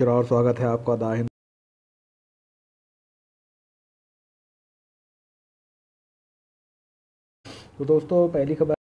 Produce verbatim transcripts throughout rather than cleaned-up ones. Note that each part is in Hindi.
और स्वागत है आपका द हिंद। तो दोस्तों, पहली खबर,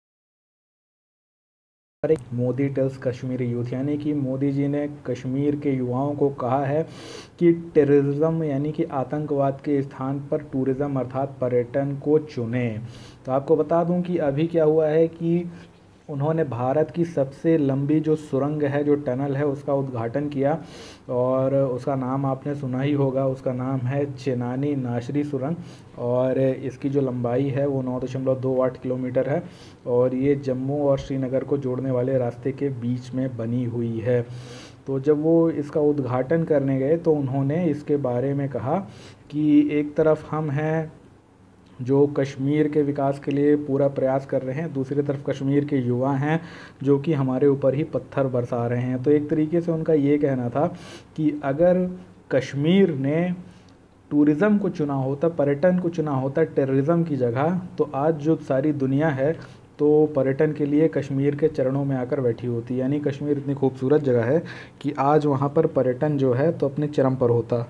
मोदी टेल्स कश्मीरी यूथ, यानी कि मोदी जी ने कश्मीर के युवाओं को कहा है कि टेररिज्म यानी कि आतंकवाद के स्थान पर टूरिज्म अर्थात पर्यटन को चुनें। तो आपको बता दूं कि अभी क्या हुआ है कि उन्होंने भारत की सबसे लंबी जो सुरंग है, जो टनल है, उसका उद्घाटन किया और उसका नाम आपने सुना ही होगा। उसका नाम है चेनानी नाशरी सुरंग और इसकी जो लंबाई है वो नौ दशमलव दो आठ किलोमीटर है और ये जम्मू और श्रीनगर को जोड़ने वाले रास्ते के बीच में बनी हुई है। तो जब वो इसका उद्घाटन करने गए तो उन्होंने इसके बारे में कहा कि एक तरफ हम हैं जो कश्मीर के विकास के लिए पूरा प्रयास कर रहे हैं, दूसरी तरफ कश्मीर के युवा हैं जो कि हमारे ऊपर ही पत्थर बरसा रहे हैं। तो एक तरीके से उनका ये कहना था कि अगर कश्मीर ने टूरिज़्म को चुना होता, पर्यटन को चुना होता टेररिज्म की जगह, तो आज जो सारी दुनिया है तो पर्यटन के लिए कश्मीर के चरणों में आकर बैठी होती। यानी कश्मीर इतनी खूबसूरत जगह है कि आज वहाँ पर पर्यटन जो है तो अपने चरम पर होता।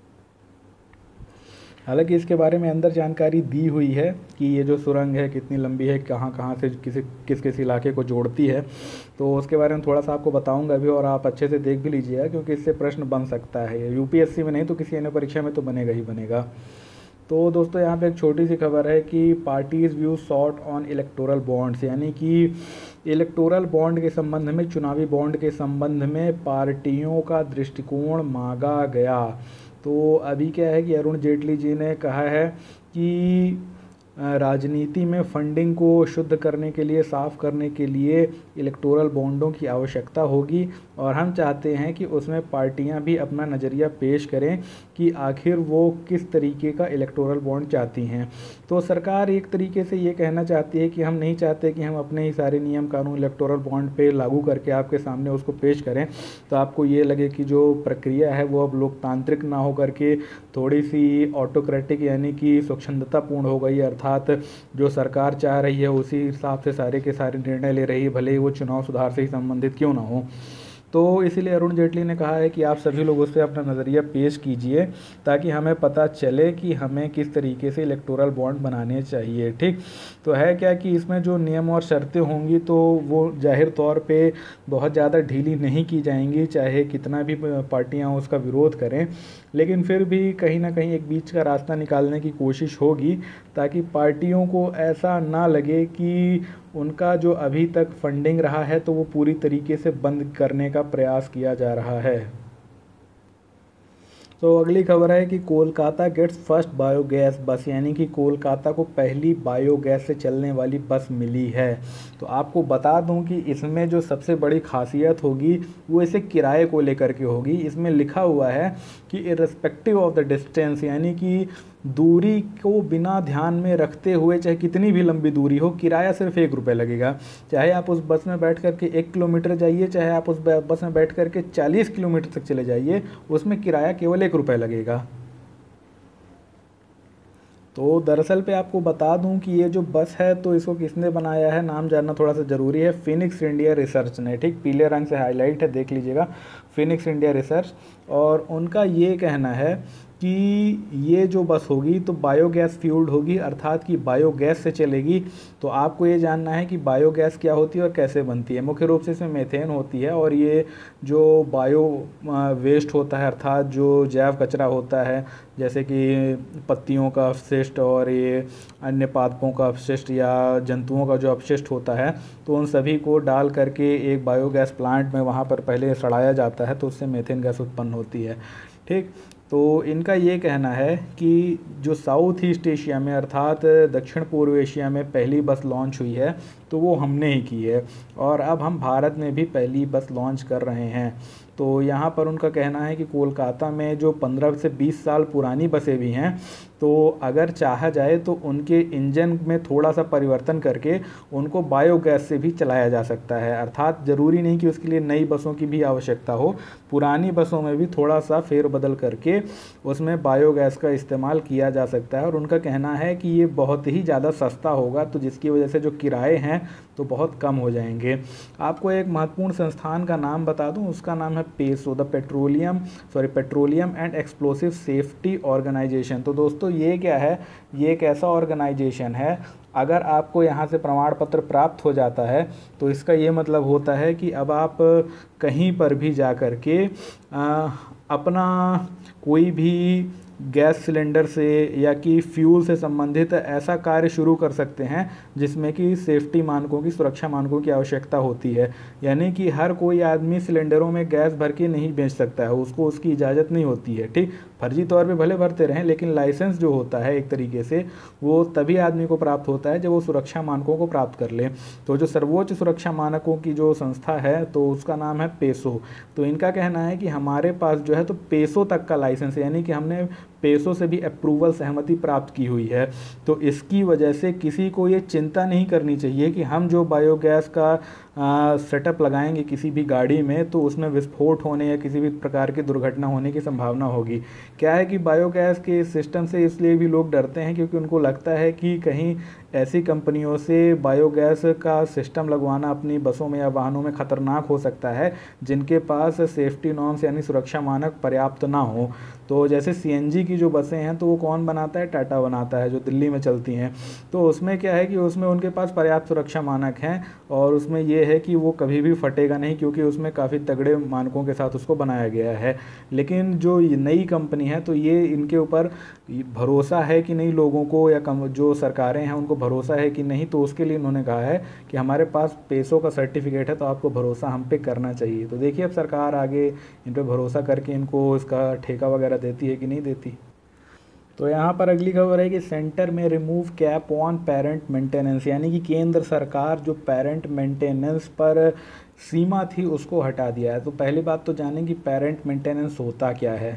हालांकि इसके बारे में अंदर जानकारी दी हुई है कि ये जो सुरंग है कितनी लंबी है, कहाँ कहाँ से किसी किस किस इलाके को जोड़ती है, तो उसके बारे में थोड़ा सा आपको बताऊंगा अभी और आप अच्छे से देख भी लीजिएगा क्योंकि इससे प्रश्न बन सकता है। यूपीएससी में नहीं तो किसी अन्य परीक्षा में तो बनेगा ही बनेगा। तो दोस्तों, यहाँ पे एक छोटी सी खबर है कि parties view sought on electoral bonds, यानी कि इलेक्टोरल बॉन्ड के संबंध में, चुनावी बॉन्ड के संबंध में पार्टियों का दृष्टिकोण मांगा गया। तो अभी क्या है कि अरुण जेटली जी ने कहा है कि राजनीति में फंडिंग को शुद्ध करने के लिए, साफ़ करने के लिए इलेक्टोरल बॉन्डों की आवश्यकता होगी और हम चाहते हैं कि उसमें पार्टियां भी अपना नज़रिया पेश करें कि आखिर वो किस तरीके का इलेक्टोरल बॉन्ड चाहती हैं। तो सरकार एक तरीके से ये कहना चाहती है कि हम नहीं चाहते कि हम अपने ही सारे नियम कानून इलेक्टोरल बॉन्ड पे लागू करके आपके सामने उसको पेश करें तो आपको ये लगे कि जो प्रक्रिया है वो अब लोकतांत्रिक ना हो करके थोड़ी सी ऑटोक्रेटिक यानी कि स्वच्छंदतापूर्ण हो गई, अर्थात जो सरकार चाह रही है उसी हिसाब से सारे के सारे निर्णय ले रही है, भले ही वो चुनाव सुधार से ही संबंधित क्यों ना हो। तो इसीलिए अरुण जेटली ने कहा है कि आप सभी लोग उस पर अपना नज़रिया पेश कीजिए ताकि हमें पता चले कि हमें किस तरीके से इलेक्टोरल बॉन्ड बनाने चाहिए। ठीक, तो है क्या कि इसमें जो नियम और शर्तें होंगी तो वो जाहिर तौर पे बहुत ज़्यादा ढीली नहीं की जाएंगी, चाहे कितना भी पार्टियां उसका विरोध करें, लेकिन फिर भी कहीं ना कहीं एक बीच का रास्ता निकालने की कोशिश होगी ताकि पार्टियों को ऐसा ना लगे कि उनका जो अभी तक फंडिंग रहा है तो वो पूरी तरीके से बंद करने का प्रयास किया जा रहा है। तो अगली खबर है कि कोलकाता गेट्स फर्स्ट बायोगैस बस, यानी कि कोलकाता को पहली बायोगैस से चलने वाली बस मिली है। तो आपको बता दूं कि इसमें जो सबसे बड़ी खासियत होगी वो इसे किराए को लेकर के होगी। इसमें लिखा हुआ है कि इर्रेस्पेक्टिव ऑफ द डिस्टेंस, यानी कि दूरी को बिना ध्यान में रखते हुए चाहे कितनी भी लंबी दूरी हो, किराया सिर्फ एक रुपये लगेगा। चाहे आप उस बस में बैठ करके एक किलोमीटर जाइए, चाहे आप उस बस में बैठ करके चालीस किलोमीटर तक चले जाइए, उसमें किराया केवल एक रुपये लगेगा। तो दरअसल पे आपको बता दूं कि ये जो बस है तो इसको किसने बनाया है, नाम जानना थोड़ा सा ज़रूरी है। फिनिक्स इंडिया रिसर्च ने, ठीक, पीले रंग से हाईलाइट है, देख लीजिएगा, फिनिक्स इंडिया रिसर्च। और उनका ये कहना है कि ये जो बस होगी तो बायोगैस फ्यूल्ड होगी, अर्थात कि बायोगैस से चलेगी। तो आपको ये जानना है कि बायोगैस क्या होती है और कैसे बनती है। मुख्य रूप से इसमें मेथेन होती है और ये जो बायो वेस्ट होता है, अर्थात जो जैव कचरा होता है जैसे कि पत्तियों का अपशिष्ट और ये अन्य पादपों का अपशिष्ट या जंतुओं का जो अपशिष्ट होता है, तो उन सभी को डाल करके एक बायोगैस प्लांट में वहाँ पर पहले सड़ाया जाता है तो उससे मेथेन गैस उत्पन्न होती है। ठीक, तो इनका ये कहना है कि जो साउथ ईस्ट एशिया में अर्थात दक्षिण पूर्व एशिया में पहली बस लॉन्च हुई है तो वो हमने ही की है और अब हम भारत में भी पहली बस लॉन्च कर रहे हैं। तो यहाँ पर उनका कहना है कि कोलकाता में जो पंद्रह से बीस साल पुरानी बसें भी हैं तो अगर चाहा जाए तो उनके इंजन में थोड़ा सा परिवर्तन करके उनको बायोगैस से भी चलाया जा सकता है। अर्थात ज़रूरी नहीं कि उसके लिए नई बसों की भी आवश्यकता हो, पुरानी बसों में भी थोड़ा सा फेरबदल करके उसमें बायोगैस का इस्तेमाल किया जा सकता है। और उनका कहना है कि ये बहुत ही ज़्यादा सस्ता होगा, तो जिसकी वजह से जो किराए हैं तो बहुत कम हो जाएंगे। आपको एक महत्वपूर्ण संस्थान का नाम बता दूं, उसका नाम है PESO, the petroleum sorry petroleum and explosive safety organisation. तो दोस्तों ये क्या है, ये एक ऐसा ऑर्गेनाइजेशन है, अगर आपको यहाँ से प्रमाण पत्र प्राप्त हो जाता है तो इसका ये मतलब होता है कि अब आप कहीं पर भी जा कर के आ, अपना कोई भी गैस सिलेंडर से या कि फ्यूल से संबंधित ऐसा कार्य शुरू कर सकते हैं जिसमें कि सेफ्टी मानकों की, सुरक्षा मानकों की आवश्यकता होती है। यानी कि हर कोई आदमी सिलेंडरों में गैस भर के नहीं बेच सकता है, उसको उसकी इजाज़त नहीं होती है, ठीक। फर्जी तौर पे भले भरते रहें, लेकिन लाइसेंस जो होता है एक तरीके से वो तभी आदमी को प्राप्त होता है जब वो सुरक्षा मानकों को प्राप्त कर ले। तो जो सर्वोच्च सुरक्षा मानकों की जो संस्था है तो उसका नाम है पेसो। तो इनका कहना है कि हमारे पास जो है तो पेसो तक का लाइसेंस है, यानी कि हमने पेसो से भी अप्रूवल, सहमति प्राप्त की हुई है। तो इसकी वजह से किसी को ये चिंता नहीं करनी चाहिए कि हम जो बायोगैस का सेटअप लगाएंगे किसी भी गाड़ी में तो उसमें विस्फोट होने या किसी भी प्रकार की दुर्घटना होने की संभावना होगी। क्या है कि बायोगैस के सिस्टम से इसलिए भी लोग डरते हैं क्योंकि उनको लगता है कि कहीं ऐसी कंपनियों से बायोगैस का सिस्टम लगवाना अपनी बसों में या वाहनों में ख़तरनाक हो सकता है जिनके पास सेफ्टी नॉर्म्स यानी सुरक्षा मानक पर्याप्त ना हो। तो जैसे सीएनजी की जो बसें हैं तो वो कौन बनाता है, टाटा बनाता है, जो दिल्ली में चलती हैं। तो उसमें क्या है कि उसमें उनके पास पर्याप्त सुरक्षा मानक हैं और उसमें ये है कि वो कभी भी फटेगा नहीं क्योंकि उसमें काफ़ी तगड़े मानकों के साथ उसको बनाया गया है। लेकिन जो नई कंपनी है तो ये इनके ऊपर भरोसा है कि नहीं लोगों को, या कम जो सरकारें हैं उनको भरोसा है कि नहीं, तो उसके लिए इन्होंने कहा है कि हमारे पास पेसो का सर्टिफिकेट है तो आपको भरोसा हम पे करना चाहिए। तो देखिए अब सरकार आगे इन पे भरोसा करके इनको इसका ठेका वगैरह देती है कि नहीं देती। तो यहाँ पर अगली खबर है कि सेंटर में remove cap on parent maintenance, यानी कि केंद्र सरकार जो पेरेंट मेंटेनेंस पर सीमा थी उसको हटा दिया है। तो पहली बात तो जानें कि पेरेंट मेंटेनेंस होता क्या है।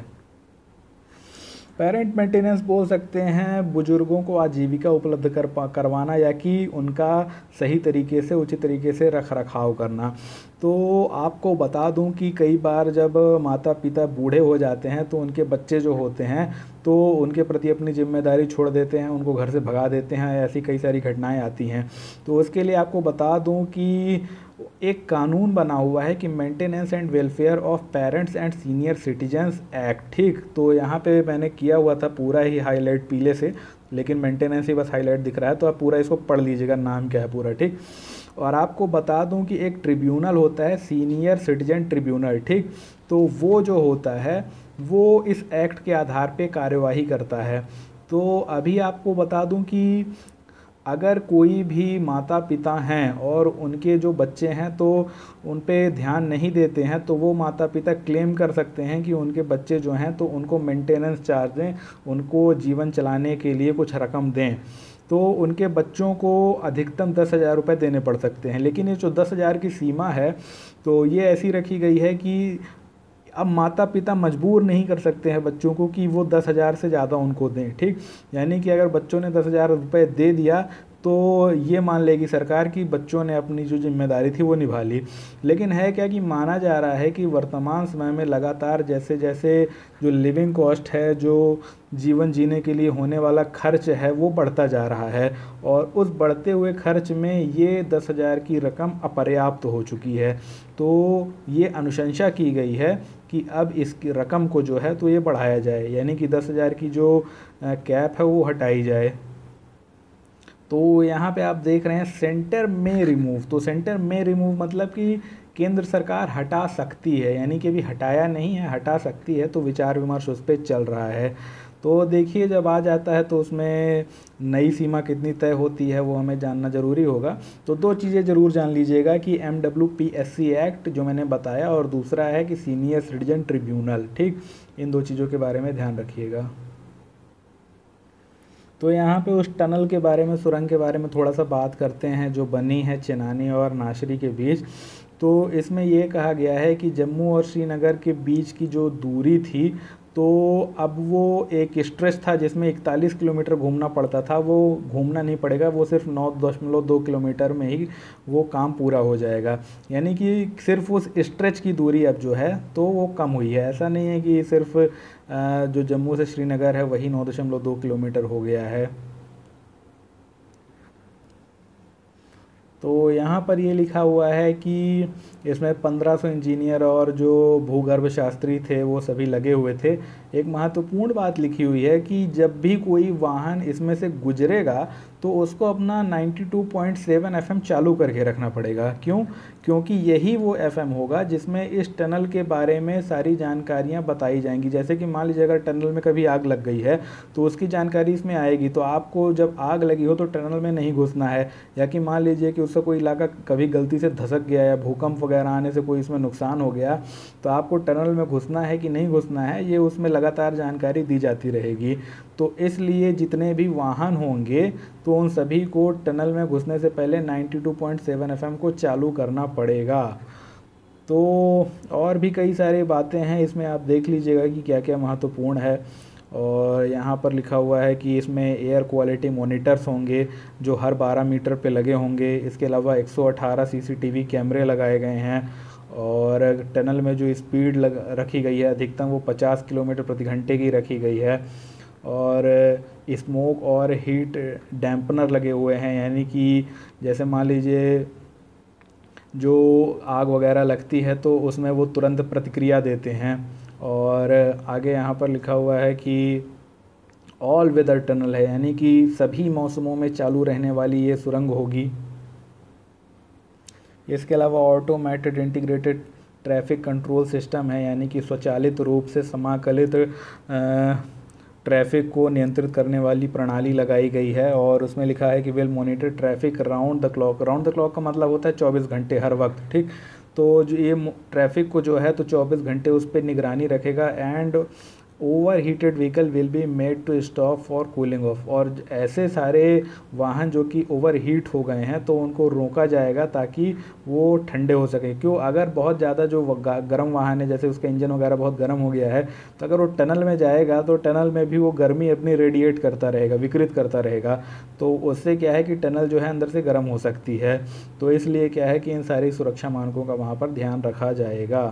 पेरेंट मेंटेनेंस बोल सकते हैं बुजुर्गों को आजीविका उपलब्ध कर करवाना या कि उनका सही तरीके से, उचित तरीके से रख रखाव करना। तो आपको बता दूं कि कई बार जब माता पिता बूढ़े हो जाते हैं तो उनके बच्चे जो होते हैं तो उनके प्रति अपनी जिम्मेदारी छोड़ देते हैं, उनको घर से भगा देते हैं, ऐसी कई सारी घटनाएं आती हैं। तो उसके लिए आपको बता दूं कि एक कानून बना हुआ है कि maintenance and welfare of parents and senior citizens act, ठीक। तो यहाँ पे मैंने किया हुआ था पूरा ही हाईलाइट पीले से, लेकिन मेंटेनेंस ही बस हाईलाइट दिख रहा है, तो आप पूरा इसको पढ़ लीजिएगा, नाम क्या है पूरा, ठीक। और आपको बता दूं कि एक ट्रिब्यूनल होता है सीनियर सिटीजन ट्रिब्यूनल, ठीक। तो वो जो होता है वो इस एक्ट के आधार पे कार्यवाही करता है। तो अभी आपको बता दूं कि अगर कोई भी माता पिता हैं और उनके जो बच्चे हैं तो उन पे ध्यान नहीं देते हैं तो वो माता पिता क्लेम कर सकते हैं कि उनके बच्चे जो हैं तो उनको मेंटेनेंस चार्ज दें, उनको जीवन चलाने के लिए कुछ रकम दें। तो उनके बच्चों को अधिकतम दस हज़ार रुपये देने पड़ सकते हैं। लेकिन ये जो दस हज़ार की सीमा है तो ये ऐसी रखी गई है कि अब माता पिता मजबूर नहीं कर सकते हैं बच्चों को कि वो दस हज़ार से ज़्यादा उनको दें, ठीक। यानी कि अगर बच्चों ने दस हज़ार रुपये दे दिया तो ये मान लेगी सरकार कि बच्चों ने अपनी जो जिम्मेदारी थी वो निभा ली। लेकिन है क्या कि माना जा रहा है कि वर्तमान समय में लगातार जैसे जैसे जो लिविंग कॉस्ट है, जो जीवन जीने के लिए होने वाला खर्च है वो बढ़ता जा रहा है और उस बढ़ते हुए खर्च में ये दस हज़ार की रकम अपर्याप्त हो चुकी है। तो ये अनुशंसा की गई है कि अब इसकी रकम को जो है तो ये बढ़ाया जाए, यानी कि दस हज़ार की जो कैप है वो हटाई जाए। तो यहाँ पे आप देख रहे हैं सेंटर में रिमूव, तो सेंटर में रिमूव मतलब कि केंद्र सरकार हटा सकती है, यानी कि अभी हटाया नहीं है, हटा सकती है। तो विचार विमर्श उस पर चल रहा है। तो देखिए जब आ जाता है तो उसमें नई सीमा कितनी तय होती है वो हमें जानना ज़रूरी होगा। तो दो चीज़ें ज़रूर जान लीजिएगा कि M W P S C act जो मैंने बताया और दूसरा है कि सीनियर सिटीजन ट्रिब्यूनल, ठीक। इन दो चीज़ों के बारे में ध्यान रखिएगा। तो यहाँ पे उस टनल के बारे में, सुरंग के बारे में थोड़ा सा बात करते हैं जो बनी है चेनानी और नाशरी के बीच। तो इसमें ये कहा गया है कि जम्मू और श्रीनगर के बीच की जो दूरी थी तो अब वो एक स्ट्रेच था जिसमें इकतालीस किलोमीटर घूमना पड़ता था, वो घूमना नहीं पड़ेगा, वो सिर्फ नौ दशमलव दो किलोमीटर में ही वो काम पूरा हो जाएगा। यानी कि सिर्फ उस स्ट्रेच की दूरी अब जो है तो वो कम हुई है। ऐसा नहीं है कि सिर्फ जो जम्मू से श्रीनगर है वही नौ दशमलव दो किलोमीटर हो गया है। तो यहाँ पर ये लिखा हुआ है कि इसमें पंद्रह सौ इंजीनियर और जो भूगर्भ शास्त्री थे वो सभी लगे हुए थे। एक महत्वपूर्ण बात लिखी हुई है कि जब भी कोई वाहन इसमें से गुजरेगा तो उसको अपना बानवे पॉइंट सात एफएम चालू करके रखना पड़ेगा। क्यों? क्योंकि यही वो एफएम होगा जिसमें इस टनल के बारे में सारी जानकारियां बताई जाएंगी। जैसे कि मान लीजिए अगर टनल में कभी आग लग गई है तो उसकी जानकारी इसमें आएगी, तो आपको जब आग लगी हो तो टनल में नहीं घुसना है। या कि मान लीजिए कि उससे कोई इलाका कभी गलती से धसक गया या भूकंप वगैरह आने से कोई इसमें नुकसान हो गया तो आपको टनल में घुसना है कि नहीं घुसना है, ये उसमें लगातार जानकारी दी जाती रहेगी। तो इसलिए जितने भी वाहन होंगे तो उन सभी को टनल में घुसने से पहले बानवे पॉइंट सात एफएम को चालू करना पड़ेगा। तो और भी कई सारी बातें हैं इसमें, आप देख लीजिएगा कि क्या क्या महत्वपूर्ण है। और यहाँ पर लिखा हुआ है कि इसमें एयर क्वालिटी मॉनिटर्स होंगे जो हर बारह मीटर पे लगे होंगे। इसके अलावा एक सौ अठारह सीसीटीवी कैमरे लगाए गए हैं और टनल में जो स्पीड लग रखी गई है अधिकतम वो पचास किलोमीटर प्रति घंटे की रखी गई है। और स्मोक और हीट डैम्पनर लगे हुए हैं, यानी कि जैसे मान लीजिए जो आग वगैरह लगती है तो उसमें वो तुरंत प्रतिक्रिया देते हैं। और आगे यहाँ पर लिखा हुआ है कि ऑल वेदर टनल है, यानी कि सभी मौसमों में चालू रहने वाली ये सुरंग होगी। इसके अलावा automated integrated traffic control system है, यानी कि स्वचालित रूप से समाकलित ट्रैफिक को नियंत्रित करने वाली प्रणाली लगाई गई है। और उसमें लिखा है कि will monitor traffic round the clock. Round the clock का मतलब होता है चौबीस घंटे हर वक्त, ठीक। तो जो ये ट्रैफिक को जो है तो चौबीस घंटे उस पर निगरानी रखेगा। And overheated vehicle will be made to stop for cooling off. और ऐसे सारे वाहन जो कि ओवर हीट हो गए हैं तो उनको रोका जाएगा ताकि वो ठंडे हो सके। क्यों? अगर बहुत ज़्यादा जो गर्म वाहन है, जैसे उसका इंजन वगैरह बहुत गर्म हो गया है, तो अगर वो टनल में जाएगा तो टनल में भी वो गर्मी अपनी रेडिएट करता रहेगा, विकृत करता रहेगा। तो उससे क्या है कि टनल जो है अंदर से गर्म हो सकती है। तो इसलिए क्या है कि इन सारी सुरक्षा मानकों का वहाँ पर ध्यान रखा जाएगा।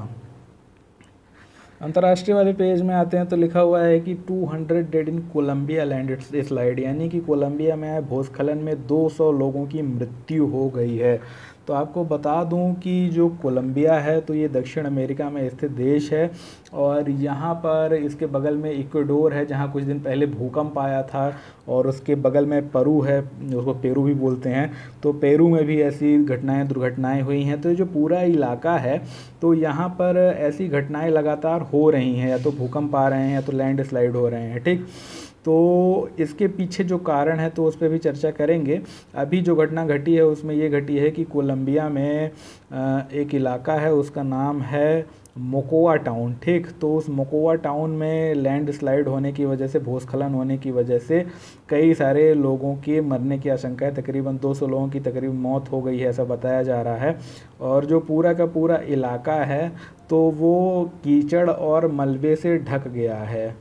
अंतर्राष्ट्रीय वाले पेज में आते हैं तो लिखा हुआ है कि दो सौ dead in Colombia landslide, यानी कि कोलंबिया में आए भूस्खलन में दो सौ लोगों की मृत्यु हो गई है। तो आपको बता दूं कि जो कोलंबिया है तो ये दक्षिण अमेरिका में स्थित देश है और यहाँ पर इसके बगल में इक्वाडोर है जहाँ कुछ दिन पहले भूकंप आया था। और उसके बगल में पेरू है, उसको पेरू भी बोलते हैं। तो पेरू में भी ऐसी घटनाएं दुर्घटनाएं हुई हैं। तो जो पूरा इलाका है तो यहाँ पर ऐसी घटनाएं लगातार हो रही हैं, या तो भूकंप आ रहे हैं या तो लैंड स्लाइड हो रहे हैं, ठीक। तो इसके पीछे जो कारण है तो उस पर भी चर्चा करेंगे। अभी जो घटना घटी है उसमें ये घटी है कि कोलंबिया में एक इलाका है, उसका नाम है मोकोवा टाउन, ठीक। तो उस मोकोवा टाउन में लैंड स्लाइड होने की वजह से, भूस्खलन होने की वजह से कई सारे लोगों के मरने की आशंका है। तकरीबन दो सौ लोगों की तकरीबन मौत हो गई है, ऐसा बताया जा रहा है। और जो पूरा का पूरा इलाका है तो वो कीचड़ और मलबे से ढक गया है।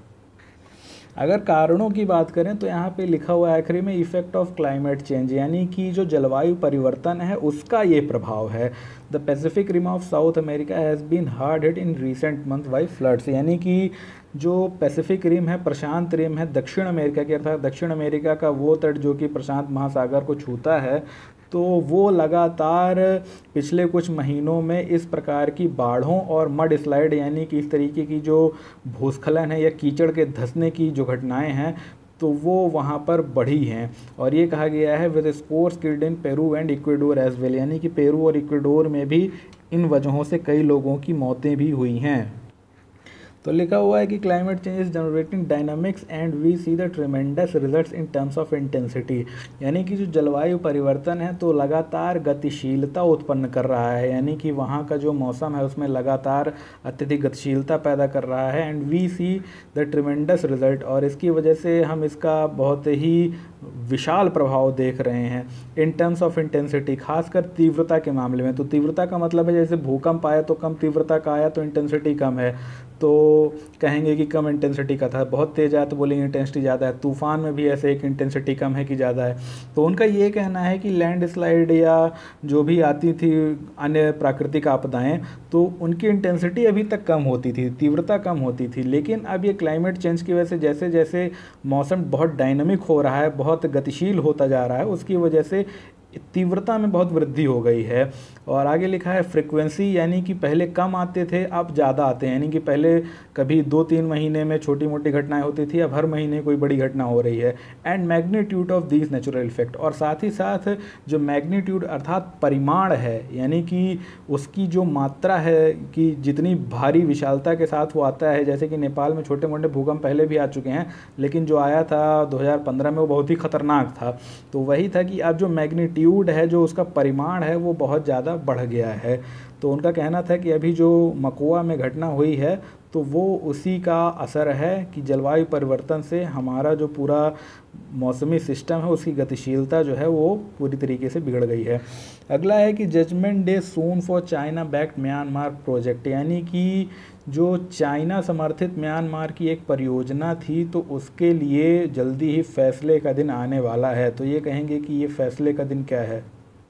अगर कारणों की बात करें तो यहाँ पे लिखा हुआ है आखिरी में इफेक्ट ऑफ क्लाइमेट चेंज, यानी कि जो जलवायु परिवर्तन है उसका ये प्रभाव है। The Pacific rim of South America has been hard hit in recent month by floods, यानी कि जो पैसिफिक रिम है, प्रशांत रिम है दक्षिण अमेरिका की, अर्थात दक्षिण अमेरिका का वो तट जो कि प्रशांत महासागर को छूता है, तो वो लगातार पिछले कुछ महीनों में इस प्रकार की बाढ़ों और मड स्लाइड, यानी कि इस तरीके की जो भूस्खलन है या कीचड़ के धंसने की जो घटनाएं हैं तो वो वहाँ पर बढ़ी हैं। और ये कहा गया है with scores killed in Peru and Ecuador as well, यानी कि पेरू और इक्वाडोर में भी इन वजहों से कई लोगों की मौतें भी हुई हैं। तो लिखा हुआ है कि climate change is generating dynamics and we see the tremendous results in terms of intensity, यानी कि जो जलवायु परिवर्तन है तो लगातार गतिशीलता उत्पन्न कर रहा है, यानी कि वहाँ का जो मौसम है उसमें लगातार अत्यधिक गतिशीलता पैदा कर रहा है। And we see the tremendous result, और इसकी वजह से हम इसका बहुत ही विशाल प्रभाव देख रहे हैं। इन टर्म्स ऑफ इंटेंसिटी, खासकर तीव्रता के मामले में। तो तीव्रता का मतलब है जैसे भूकंप आया तो कम तीव्रता का आया तो इंटेंसिटी कम है, तो कहेंगे कि कम इंटेंसिटी का था। बहुत तेज आया तो बोलेंगे इंटेंसिटी ज़्यादा है। तूफान में भी ऐसे एक इंटेंसिटी कम है कि ज़्यादा है। तो उनका ये कहना है कि लैंड स्लाइड या जो भी आती थी अन्य प्राकृतिक आपदाएं, तो उनकी इंटेंसिटी अभी तक कम होती थी, तीव्रता कम होती थी। लेकिन अब ये क्लाइमेट चेंज की वजह से जैसे जैसे मौसम बहुत डायनामिक हो रहा है, बहुत गतिशील होता जा रहा है, उसकी वजह से तीव्रता में बहुत वृद्धि हो गई है। और आगे लिखा है फ्रिक्वेंसी, यानी कि पहले कम आते थे अब ज़्यादा आते हैं, यानी कि पहले कभी दो तीन महीने में छोटी मोटी घटनाएं होती थी, अब हर महीने कोई बड़ी घटना हो रही है। And magnitude of these natural effect, और साथ ही साथ जो मैग्नीट्यूड अर्थात परिमाण है, यानी कि उसकी जो मात्रा है कि जितनी भारी विशालता के साथ वो आता है, जैसे कि नेपाल में छोटे मोटे भूकंप पहले भी आ चुके हैं, लेकिन जो आया था दो हज़ार पंद्रह में वो बहुत ही खतरनाक था। तो वही था कि अब जो मैग्नीट्यूड है, जो उसका परिमाण है, वो बहुत ज़्यादा बढ़ गया है। तो उनका कहना था कि अभी जो मकोआ में घटना हुई है तो वो उसी का असर है कि जलवायु परिवर्तन से हमारा जो पूरा मौसमी सिस्टम है उसकी गतिशीलता जो है वो पूरी तरीके से बिगड़ गई है। अगला है कि judgement day soon for China backed Myanmar project, यानी कि जो चाइना समर्थित म्यांमार की एक परियोजना थी तो उसके लिए जल्दी ही फैसले का दिन आने वाला है। तो ये कहेंगे कि ये फैसले का दिन क्या है।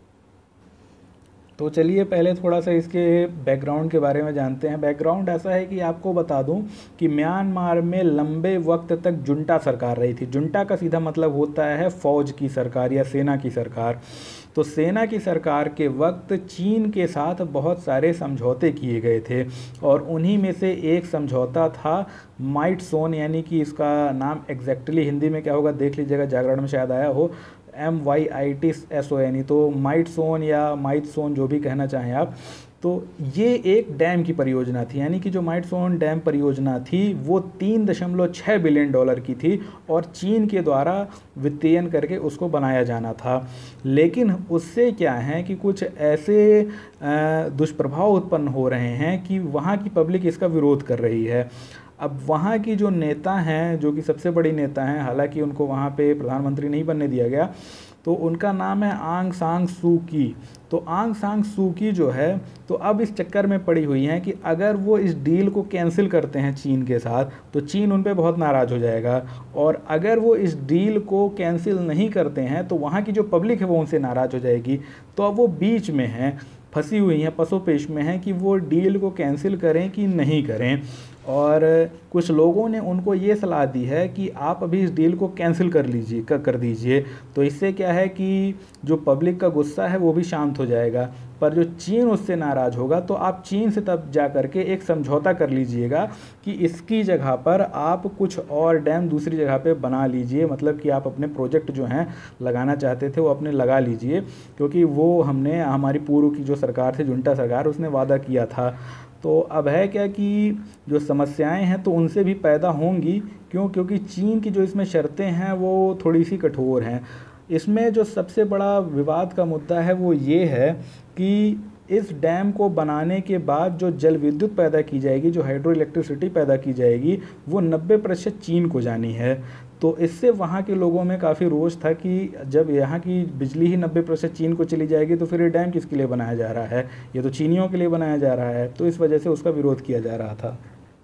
तो चलिए पहले थोड़ा सा इसके बैकग्राउंड के बारे में जानते हैं। बैकग्राउंड ऐसा है कि आपको बता दूं कि म्यांमार में लंबे वक्त तक जुंटा सरकार रही थी। जुंटा का सीधा मतलब होता है फौज की सरकार या सेना की सरकार। तो सेना की सरकार के वक्त चीन के साथ बहुत सारे समझौते किए गए थे और उन्हीं में से एक समझौता था माइट सोन, यानी कि इसका नाम एग्जैक्टली हिंदी में क्या होगा देख लीजिएगा, जागरण में शायद आया हो, M Y I T S O N E, तो माइट सोन या माइट सोन जो भी कहना चाहें आप। तो ये एक डैम की परियोजना थी, यानी कि जो माइट सोन डैम परियोजना थी वो तीन दशमलव छः बिलियन डॉलर की थी और चीन के द्वारा वित्तीयन करके उसको बनाया जाना था। लेकिन उससे क्या है कि कुछ ऐसे दुष्प्रभाव उत्पन्न हो रहे हैं कि वहाँ की पब्लिक इसका विरोध कर रही है। अब वहाँ की जो नेता हैं, जो कि सबसे बड़ी नेता हैं, हालांकि उनको वहाँ पे प्रधानमंत्री नहीं बनने दिया गया, तो उनका नाम है आंग सांग सू की। तो आंग सांग सू की जो है तो अब इस चक्कर में पड़ी हुई हैं कि अगर वो इस डील को कैंसिल करते हैं चीन के साथ तो चीन उन पे बहुत नाराज़ हो जाएगा, और अगर वो इस डील को कैंसिल नहीं करते हैं तो वहाँ की जो पब्लिक है वो उनसे नाराज़ हो जाएगी। तो अब वो बीच में हैं, फंसी हुई हैं, पसोपेश में हैं कि वो डील को कैंसिल करें कि नहीं करें। और कुछ लोगों ने उनको ये सलाह दी है कि आप अभी इस डील को कैंसिल कर लीजिए कर कर दीजिए, तो इससे क्या है कि जो पब्लिक का गुस्सा है वो भी शांत हो जाएगा। पर जो चीन उससे नाराज़ होगा तो आप चीन से तब जा कर के एक समझौता कर लीजिएगा कि इसकी जगह पर आप कुछ और डैम दूसरी जगह पे बना लीजिए, मतलब कि आप अपने प्रोजेक्ट जो हैं लगाना चाहते थे वो अपने लगा लीजिए, क्योंकि वो हमने हमारी पूर्व की जो सरकार थी, जुंटा सरकार, उसने वादा किया था। तो अब है क्या कि जो समस्याएं हैं तो उनसे भी पैदा होंगी, क्यों? क्योंकि चीन की जो इसमें शर्तें हैं वो थोड़ी सी कठोर हैं। इसमें जो सबसे बड़ा विवाद का मुद्दा है वो ये है कि इस डैम को बनाने के बाद जो जल विद्युत पैदा की जाएगी, जो हाइड्रो इलेक्ट्रिसिटी पैदा की जाएगी, वो नब्बे प्रतिशत चीन को जानी है। तो इससे वहाँ के लोगों में काफ़ी रोष था कि जब यहाँ की बिजली ही नब्बे प्रतिशत चीन को चली जाएगी तो फिर ये डैम किसके लिए बनाया जा रहा है, ये तो चीनियों के लिए बनाया जा रहा है। तो इस वजह से उसका विरोध किया जा रहा था।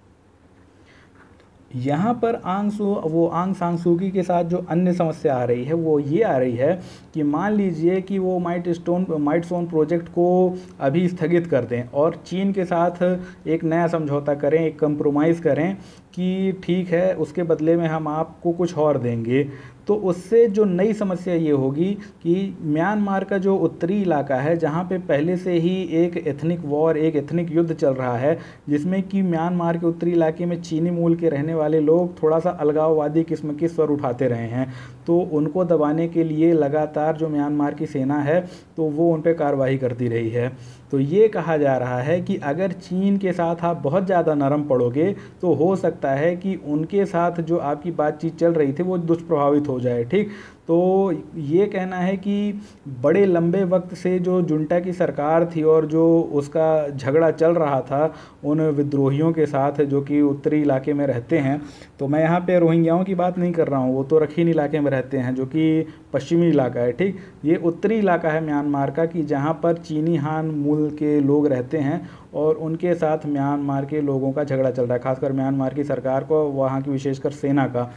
यहाँ पर आंग सू वो आंग सांग सूकी के साथ जो अन्य समस्या आ रही है वो ये आ रही है कि मान लीजिए कि वो Myitsone Myitsone project को अभी स्थगित कर दें और चीन के साथ एक नया समझौता करें, एक कंप्रोमाइज़ करें कि ठीक है उसके बदले में हम आपको कुछ और देंगे। तो उससे जो नई समस्या ये होगी कि म्यांमार का जो उत्तरी इलाका है, जहाँ पे पहले से ही एक एथनिक वॉर, एक एथनिक युद्ध चल रहा है, जिसमें कि म्यांमार के उत्तरी इलाके में चीनी मूल के रहने वाले लोग थोड़ा सा अलगाववादी किस्म के स्वर उठाते रहे हैं, तो उनको दबाने के लिए लगातार जो म्यांमार की सेना है तो वो उन पर कार्रवाई करती रही है। तो ये कहा जा रहा है कि अगर चीन के साथ आप बहुत ज़्यादा नरम पड़ोगे तो हो सकता है कि उनके साथ जो आपकी बातचीत चल रही थी वो दुष्प्रभावित हो जाए। ठीक, तो ये कहना है कि बड़े लंबे वक्त से जो जुंटा की सरकार थी और जो उसका झगड़ा चल रहा था उन विद्रोहियों के साथ जो कि उत्तरी इलाके में रहते हैं, तो मैं यहाँ पे रोहिंग्याओं की बात नहीं कर रहा हूँ, वो तो रखीन इलाके में रहते हैं जो कि पश्चिमी इलाका है। ठीक, ये उत्तरी इलाका है म्यांमार का कि जहाँ पर चीनी हान मूल के लोग रहते हैं और उनके साथ म्यांमार के लोगों का झगड़ा चल रहा है, खासकर म्यांमार की सरकार को, वहाँ की विशेषकर सेना का।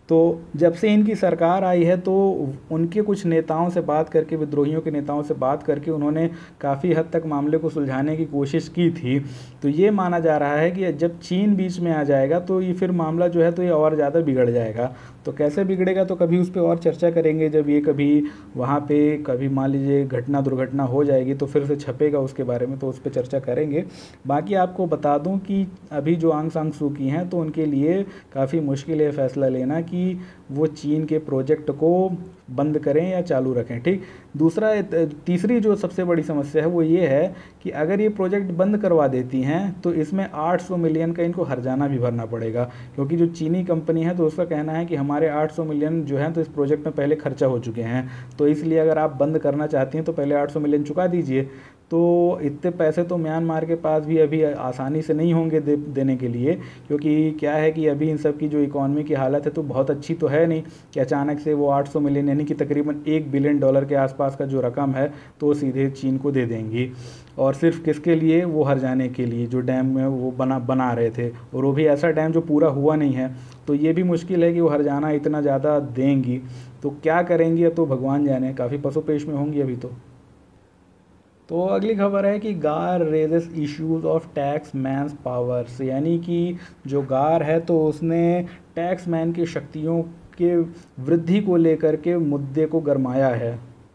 तो जब से इनकी सरकार आई है तो उनके कुछ नेताओं से बात करके, विद्रोहियों के नेताओं से बात करके उन्होंने काफ़ी हद तक मामले को सुलझाने की कोशिश की थी। तो ये माना जा रहा है कि जब चीन बीच में आ जाएगा तो ये फिर मामला जो है तो ये और ज़्यादा बिगड़ जाएगा। तो कैसे बिगड़ेगा तो कभी उस पर और चर्चा करेंगे, जब ये कभी वहाँ पे कभी मान लीजिए घटना दुर्घटना हो जाएगी तो फिर से छपेगा उसके बारे में, तो उस पर चर्चा करेंगे। बाकी आपको बता दूं कि अभी जो आंग सान सू की हैं तो उनके लिए काफ़ी मुश्किल है फैसला लेना कि वो चीन के प्रोजेक्ट को बंद करें या चालू रखें। ठीक, दूसरा तीसरी जो सबसे बड़ी समस्या है वो ये है कि अगर ये प्रोजेक्ट बंद करवा देती हैं तो इसमें आठ सौ मिलियन का इनको हर्जाना भी भरना पड़ेगा, क्योंकि जो चीनी कंपनी है तो उसका कहना है कि हमारे आठ सौ मिलियन जो है तो इस प्रोजेक्ट में पहले खर्चा हो चुके हैं, तो इसलिए अगर आप बंद करना चाहती हैं तो पहले आठ सौ मिलियन चुका दीजिए। तो इतने पैसे तो म्यांमार के पास भी अभी आसानी से नहीं होंगे दे, देने के लिए, क्योंकि क्या है कि अभी इन सब की जो इकॉनमी की हालत है तो बहुत अच्छी तो है नहीं कि अचानक से वो आठ सौ मिलियन यानी कि तकरीबन एक बिलियन डॉलर के आसपास का जो रकम है तो वो सीधे चीन को दे देंगी। और सिर्फ किसके लिए, वो हर्जाने के लिए जो डैम में वो बना बना रहे थे, और वो भी ऐसा डैम जो पूरा हुआ नहीं है। तो ये भी मुश्किल है कि वो हर्जाना इतना ज़्यादा देंगी, तो क्या करेंगी तो भगवान जाने, काफ़ी पसोपेश में होंगी अभी तो। तो अगली खबर है कि GAAR raises issues of taxman's powers, यानी कि जो गार है तो उसने टैक्स मैन की शक्तियों के वृद्धि को लेकर के मुद्दे को गरमाया है।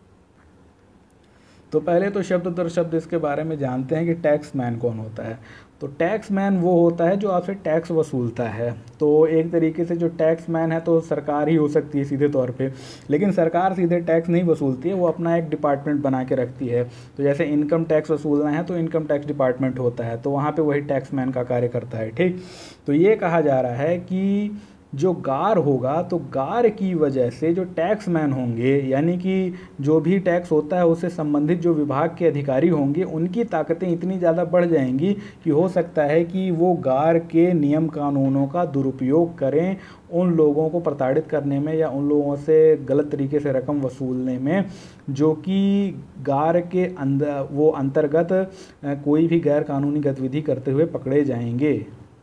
तो पहले तो शब्द दर शब्द इसके बारे में जानते हैं कि टैक्स मैन कौन होता है। तो टैक्स मैन वो होता है जो आपसे टैक्स वसूलता है। तो एक तरीके से जो टैक्स मैन है तो सरकार ही हो सकती है सीधे तौर पे, लेकिन सरकार सीधे टैक्स नहीं वसूलती है, वो अपना एक डिपार्टमेंट बना के रखती है। तो जैसे इनकम टैक्स वसूलना है तो इनकम टैक्स डिपार्टमेंट होता है, तो वहाँ पे वही टैक्स मैन का कार्य करता है। ठीक, तो ये कहा जा रहा है कि जो गार होगा तो गार की वजह से जो टैक्स मैन होंगे, यानी कि जो भी टैक्स होता है उससे संबंधित जो विभाग के अधिकारी होंगे, उनकी ताकतें इतनी ज़्यादा बढ़ जाएंगी कि हो सकता है कि वो गार के नियम कानूनों का दुरुपयोग करें उन लोगों को प्रताड़ित करने में या उन लोगों से गलत तरीके से रकम वसूलने में, जो कि गार के अंदर वो अंतर्गत कोई भी गैर कानूनी गतिविधि करते हुए पकड़े जाएंगे।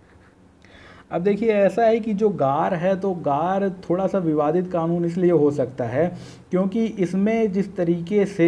अब देखिए ऐसा है कि जो गार है तो गार थोड़ा सा विवादित कानून इसलिए हो सकता है क्योंकि इसमें जिस तरीके से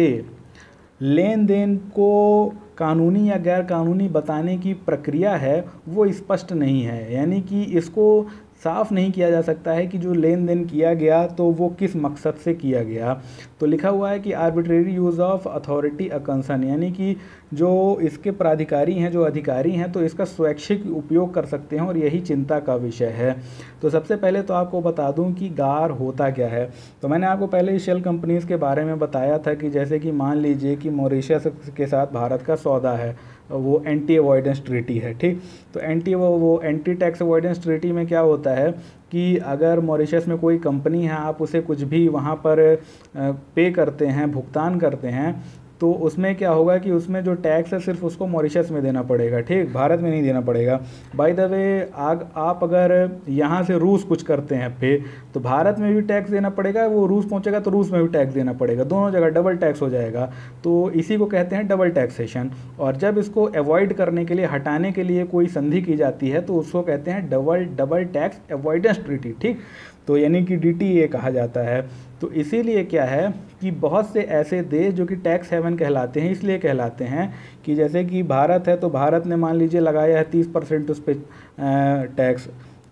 लेन देन को कानूनी या गैर कानूनी बताने की प्रक्रिया है वो स्पष्ट नहीं है, यानी कि इसको साफ नहीं किया जा सकता है कि जो लेन देन किया गया तो वो किस मकसद से किया गया। तो लिखा हुआ है कि arbitrary use of authority a concern, यानी कि जो इसके प्राधिकारी हैं, जो अधिकारी हैं, तो इसका स्वैच्छिक उपयोग कर सकते हैं और यही चिंता का विषय है। तो सबसे पहले तो आपको बता दूं कि गार होता क्या है। तो मैंने आपको पहले ही शेल कंपनीज़ के बारे में बताया था कि जैसे कि मान लीजिए कि मॉरिशस के साथ भारत का सौदा है, वो एंटी अवॉइडेंस ट्रीटी है। ठीक, तो एंटी वो वो एंटी टैक्स अवॉइडेंस ट्रीटी में क्या होता है कि अगर मॉरिशस में कोई कंपनी है, आप उसे कुछ भी वहाँ पर पे करते हैं, भुगतान करते हैं, तो उसमें क्या होगा कि उसमें जो टैक्स है सिर्फ उसको मॉरिशस में देना पड़ेगा। ठीक, भारत में नहीं देना पड़ेगा। बाय द वे आग आप अगर यहाँ से रूस कुछ करते हैं पे, तो भारत में भी टैक्स देना पड़ेगा, वो रूस पहुँचेगा तो रूस में भी टैक्स देना पड़ेगा, दोनों जगह डबल टैक्स हो जाएगा। तो इसी को कहते हैं डबल टैक्सेशन। और जब इसको अवॉइड करने के लिए, हटाने के लिए कोई संधि की जाती है तो उसको कहते हैं double double tax avoidance treaty. ठीक, तो यानी कि डी टी ए कहा जाता है। तो इसीलिए क्या है कि बहुत से ऐसे देश जो कि टैक्स हेवन कहलाते हैं, इसलिए कहलाते हैं कि जैसे कि भारत है तो भारत ने मान लीजिए लगाया है तीस परसेंट उस पर टैक्स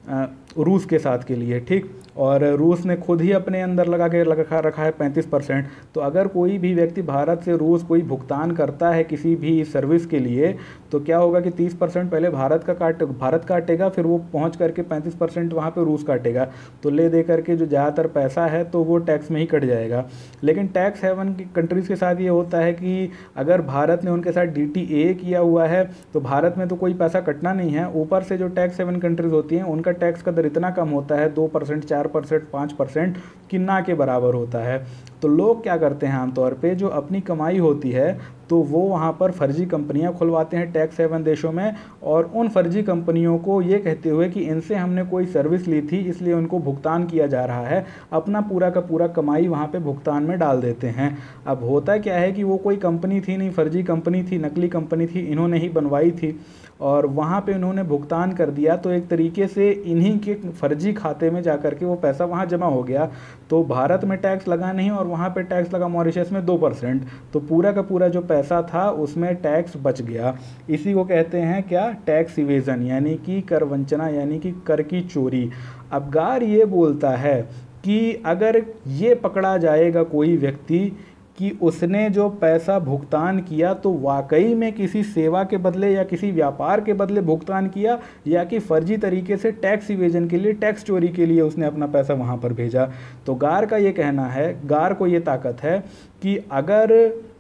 रूस के साथ के लिए। ठीक, और रूस ने खुद ही अपने अंदर लगा के रखा रखा है पैंतीस परसेंट। तो अगर कोई भी व्यक्ति भारत से रूस कोई भुगतान करता है किसी भी सर्विस के लिए, तो क्या होगा कि तीस परसेंट पहले भारत का काट भारत काटेगा, फिर वो पहुंच करके पैंतीस परसेंट वहाँ पे रूस काटेगा। तो ले दे करके जो ज़्यादातर पैसा है तो वो टैक्स में ही कट जाएगा। लेकिन टैक्स हेवन की कंट्रीज़ के साथ ये होता है कि अगर भारत ने उनके साथ डी टी ए किया हुआ है तो भारत में तो कोई पैसा कटना नहीं है, ऊपर से जो टैक्स हेवन कंट्रीज़ होती हैं उनका टैक्स का दर इतना कम होता है, दो परसेंट चार परसेंट पाँच परसेंट कि ना के बराबर होता है। तो लोग क्या करते हैं आमतौर पे, जो अपनी कमाई होती है तो वो वहाँ पर फर्जी कंपनियाँ खुलवाते हैं टैक्स हेवन देशों में, और उन फर्जी कंपनियों को ये कहते हुए कि इनसे हमने कोई सर्विस ली थी इसलिए उनको भुगतान किया जा रहा है, अपना पूरा का पूरा कमाई वहाँ पे भुगतान में डाल देते हैं। अब होता क्या है कि वो कोई कंपनी थी नहीं, फर्जी कंपनी थी, नकली कंपनी थी, इन्होंने ही बनवाई थी। और वहाँ पे उन्होंने भुगतान कर दिया, तो एक तरीके से इन्हीं के फर्जी खाते में जा कर के वो पैसा वहाँ जमा हो गया। तो भारत में टैक्स लगा नहीं और वहाँ पे टैक्स लगा मॉरिशस में दो परसेंट, तो पूरा का पूरा जो पैसा था उसमें टैक्स बच गया। इसी को कहते हैं क्या, टैक्स इवेजन, यानी कि कर वंचना, यानी कि कर की चोरी। अब गार ये बोलता है कि अगर ये पकड़ा जाएगा कोई व्यक्ति कि उसने जो पैसा भुगतान किया तो वाकई में किसी सेवा के बदले या किसी व्यापार के बदले भुगतान किया, या कि फर्जी तरीके से टैक्स इवेजन के लिए, टैक्स चोरी के लिए उसने अपना पैसा वहाँ पर भेजा। तो गार का ये कहना है, गार को ये ताकत है कि अगर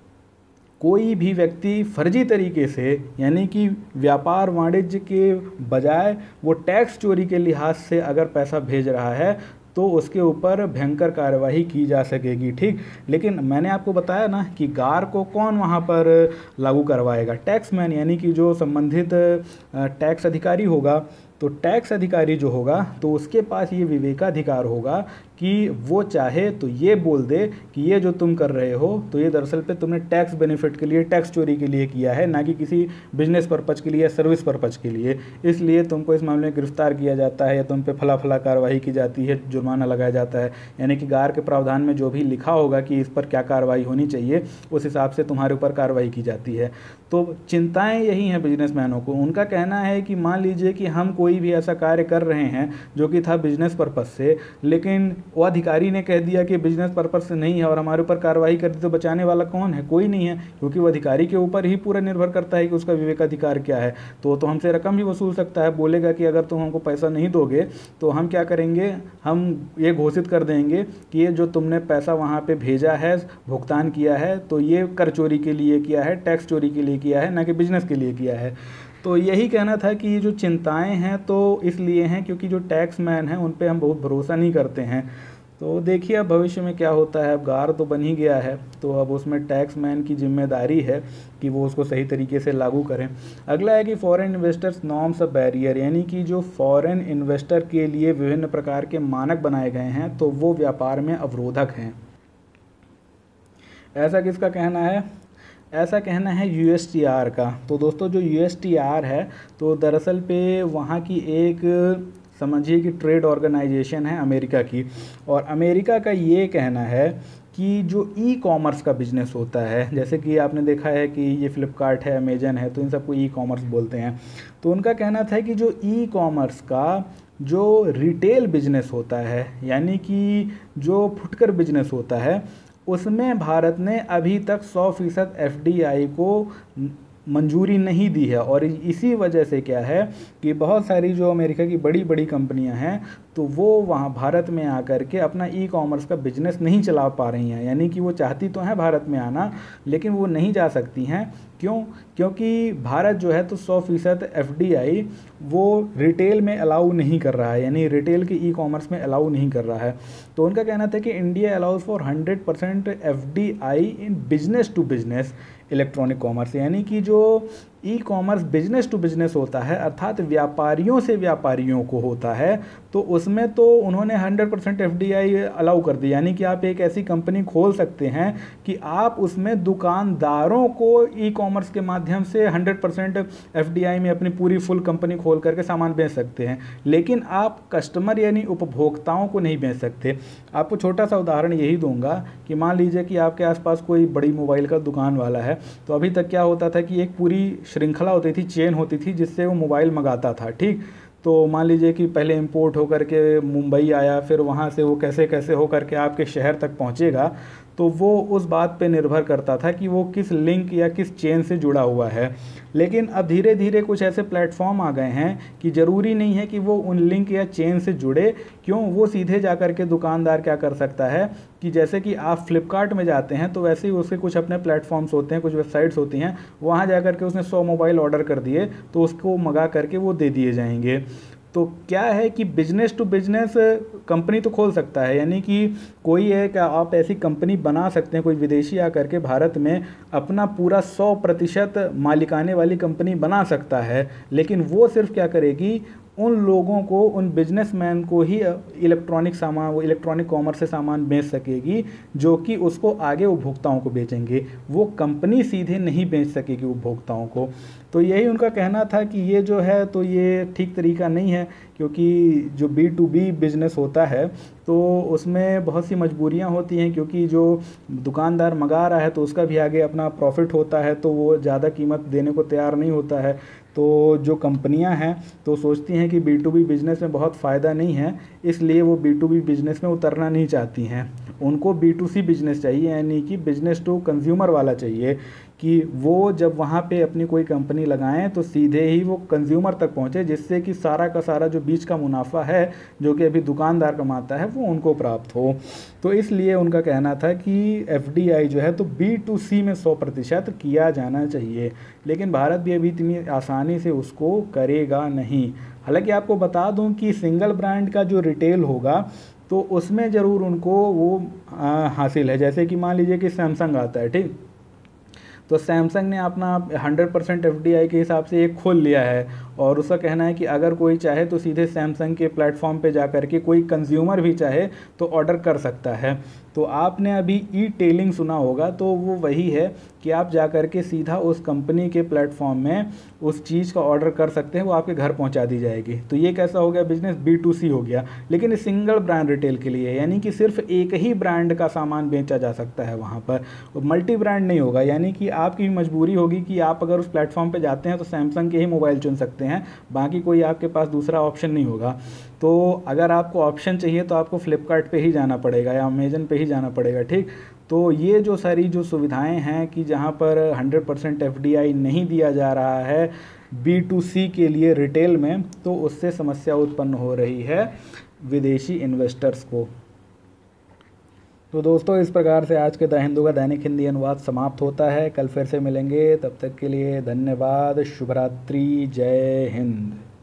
कोई भी व्यक्ति फर्जी तरीके से, यानी कि व्यापार वाणिज्य के बजाय वो टैक्स चोरी के लिहाज से अगर पैसा भेज रहा है तो उसके ऊपर भयंकर कार्यवाही की जा सकेगी। ठीक, लेकिन मैंने आपको बताया ना कि गार को कौन वहाँ पर लागू करवाएगा, टैक्समैन, यानी कि जो संबंधित टैक्स अधिकारी होगा। तो टैक्स अधिकारी जो होगा तो उसके पास ये विवेकाधिकार होगा कि वो चाहे तो ये बोल दे कि ये जो तुम कर रहे हो तो ये दरअसल पे तुमने टैक्स बेनिफिट के लिए, टैक्स चोरी के लिए किया है, ना कि किसी बिजनेस पर्पज़ के लिए या सर्विस पर्पज़ के लिए, इसलिए तुमको इस मामले में गिरफ्तार किया जाता है या तुम पे फला फला कार्रवाई की जाती है, जुर्माना लगाया जाता है। यानी कि गार के प्रावधान में जो भी लिखा होगा कि इस पर क्या कार्रवाई होनी चाहिए, उस हिसाब से तुम्हारे ऊपर कार्रवाई की जाती है। तो चिंताएं यही हैं बिजनेसमैनों को। उनका कहना है कि मान लीजिए कि हम कोई भी ऐसा कार्य कर रहे हैं जो कि था बिजनेस पर्पज़ से, लेकिन वो अधिकारी ने कह दिया कि बिजनेस पर्पज़ से नहीं है और हमारे ऊपर कार्रवाई कर दी, तो बचाने वाला कौन है? कोई नहीं है, क्योंकि वो अधिकारी के ऊपर ही पूरा निर्भर करता है कि उसका विवेकाधिकार क्या है। तो तो हमसे रकम भी वसूल सकता है, बोलेगा कि अगर तुम हमको पैसा नहीं दोगे तो हम क्या करेंगे, हम ये घोषित कर देंगे कि ये जो तुमने पैसा वहाँ पे भेजा है, भुगतान किया है, तो ये कर चोरी के लिए किया है, टैक्स चोरी के लिए किया है, ना कि बिजनेस के लिए किया है। तो यही कहना था कि ये जो चिंताएं हैं तो इसलिए हैं क्योंकि जो टैक्स मैन हैं उन पे हम बहुत भरोसा नहीं करते हैं। तो देखिए अब भविष्य में क्या होता है। अब गार तो बन ही गया है, तो अब उसमें टैक्स मैन की जिम्मेदारी है कि वो उसको सही तरीके से लागू करें। अगला है कि foreign investors norms of barrier, यानी कि जो फॉरेन इन्वेस्टर के लिए विभिन्न प्रकार के मानक बनाए गए हैं तो वो व्यापार में अवरोधक हैं। ऐसा किसका कहना है? ऐसा कहना है यू एस टी आर का। तो दोस्तों जो यू एस टी आर है तो दरअसल पे वहाँ की एक, समझिए कि ट्रेड ऑर्गेनाइजेशन है अमेरिका की, और अमेरिका का ये कहना है कि जो ई कॉमर्स का बिजनेस होता है, जैसे कि आपने देखा है कि ये फ्लिपकार्ट है, अमेजन है, तो इन सबको ई कॉमर्स बोलते हैं। तो उनका कहना था कि जो ई कॉमर्स का जो रिटेल बिजनेस होता है, यानी कि जो फुटकर बिजनेस होता है, उसमें भारत ने अभी तक सौ फीसद एफ डी आई को मंजूरी नहीं दी है। और इसी वजह से क्या है कि बहुत सारी जो अमेरिका की बड़ी बड़ी कंपनियां हैं तो वो वहाँ भारत में आकर के अपना ई कॉमर्स का बिजनेस नहीं चला पा रही हैं। यानी कि वो चाहती तो हैं भारत में आना, लेकिन वो नहीं जा सकती हैं। क्यों? क्योंकि भारत जो है तो सौ फीसद एफ डी आई वो रिटेल में अलाउ नहीं कर रहा है, यानी रिटेल के ई कॉमर्स में अलाउ नहीं कर रहा है। तो उनका कहना था कि India allows for hundred percent F D I in business to business electronic commerce, यानी कि जो e commerce business to business होता है, अर्थात व्यापारियों से व्यापारियों को होता है, तो उसमें तो उन्होंने hundred percent F D I allow कर दी। यानी कि आप एक ऐसी कंपनी खोल सकते हैं कि आप उसमें दुकानदारों को ई कॉमर्स के माध्यम से hundred percent F D I में अपनी पूरी फुल कंपनी खोल करके सामान बेच सकते हैं, लेकिन आप कस्टमर यानी उपभोक्ताओं को नहीं बेच सकते। आपको छोटा सा उदाहरण यही दूंगा कि मान लीजिए कि आपके आसपास कोई बड़ी मोबाइल का दुकान वाला है, तो अभी तक क्या होता था कि एक पूरी श्रृंखला होती थी, चेन होती थी, जिससे वो मोबाइल मंगाता था। ठीक, तो मान लीजिए कि पहले इंपोर्ट होकर के मुंबई आया, फिर वहाँ से वो कैसे कैसे होकर के आपके शहर तक पहुँचेगा, तो वो उस बात पे निर्भर करता था कि वो किस लिंक या किस चेन से जुड़ा हुआ है। लेकिन अब धीरे धीरे कुछ ऐसे प्लेटफॉर्म आ गए हैं कि ज़रूरी नहीं है कि वो उन लिंक या चेन से जुड़े। क्यों? वो सीधे जा कर के दुकानदार क्या कर सकता है कि जैसे कि आप फ्लिपकार्ट में जाते हैं तो वैसे ही उसके कुछ अपने प्लेटफॉर्म्स होते हैं, कुछ वेबसाइट्स होती हैं, वहाँ जा कर के उसने सौ मोबाइल ऑर्डर कर दिए तो उसको मंगा करके वो दे दिए जाएंगे। तो क्या है कि बिजनेस टू बिजनेस कंपनी तो खोल सकता है, यानी कि कोई है कि आप ऐसी कंपनी बना सकते हैं, कोई विदेशी आकर के भारत में अपना पूरा सौ प्रतिशत मालिकाने वाली कंपनी बना सकता है, लेकिन वो सिर्फ क्या करेगी, उन लोगों को, उन बिजनेसमैन को ही इलेक्ट्रॉनिक सामान, वो इलेक्ट्रॉनिक कॉमर्स से सामान बेच सकेगी, जो कि उसको आगे उपभोक्ताओं को बेचेंगे। वो कंपनी सीधे नहीं बेच सकेगी उपभोक्ताओं को। तो यही उनका कहना था कि ये जो है तो ये ठीक तरीका नहीं है, क्योंकि जो बी टू बी बिज़नेस होता है तो उसमें बहुत सी मजबूरियां होती हैं, क्योंकि जो दुकानदार मंगा रहा है तो उसका भी आगे अपना प्रॉफिट होता है, तो वो ज़्यादा कीमत देने को तैयार नहीं होता है। तो जो कंपनियां हैं तो सोचती हैं कि बी टू बी बिज़नेस में बहुत फ़ायदा नहीं है, इसलिए वो बी टू बी बिज़नेस में उतरना नहीं चाहती हैं। उनको बी टू सी बिज़नेस चाहिए, यानी कि बिज़नेस टू कंज्यूमर वाला चाहिए, कि वो जब वहाँ पे अपनी कोई कंपनी लगाएं तो सीधे ही वो कंज्यूमर तक पहुँचे, जिससे कि सारा का सारा जो बीच का मुनाफा है जो कि अभी दुकानदार कमाता है वो उनको प्राप्त हो। तो इसलिए उनका कहना था कि एफ डी आई जो है तो बी टू सी में सौ प्रतिशत किया जाना चाहिए, लेकिन भारत भी अभी इतनी आसानी से उसको करेगा नहीं। हालांकि आपको बता दूं कि सिंगल ब्रांड का जो रिटेल होगा तो उसमें ज़रूर उनको वो आ, हासिल है। जैसे कि मान लीजिए कि सैमसंग आता है, ठीक, तो सैमसंग ने अपना hundred percent F D I के हिसाब से एक खोल लिया है, और उसका कहना है कि अगर कोई चाहे तो सीधे सैमसंग के प्लेटफॉर्म पे जा कर के, कोई कंज्यूमर भी चाहे तो ऑर्डर कर सकता है। तो आपने अभी ई टेलिंग सुना होगा, तो वो वही है कि आप जा कर के सीधा उस कंपनी के प्लेटफॉर्म में उस चीज़ का ऑर्डर कर सकते हैं, वो आपके घर पहुंचा दी जाएगी। तो ये कैसा हो गया बिजनेस, बी टू सी हो गया। लेकिन इस सिंगल ब्रांड रिटेल के लिए, यानी कि सिर्फ एक ही ब्रांड का सामान बेचा जा सकता है वहाँ पर, मल्टी ब्रांड नहीं होगा। यानी कि आपकी भी मजबूरी होगी कि आप अगर उस प्लेटफॉर्म पर जाते हैं तो सैमसंग के ही मोबाइल चुन सकते हैं, बाकी कोई आपके पास दूसरा ऑप्शन नहीं होगा। तो अगर आपको ऑप्शन चाहिए तो आपको फ्लिपकार्ट पे ही जाना पड़ेगा या अमेजन पे ही जाना पड़ेगा, ठीक। तो ये जो सारी जो सुविधाएं हैं कि जहां पर hundred percent F D I नहीं दिया जा रहा है बी टू सी के लिए रिटेल में, तो उससे समस्या उत्पन्न हो रही है विदेशी इन्वेस्टर्स को। तो दोस्तों, इस प्रकार से आज के द हिंदू का दैनिक हिंदी अनुवाद समाप्त होता है। कल फिर से मिलेंगे, तब तक के लिए धन्यवाद। शुभ रात्रि, जय हिंद।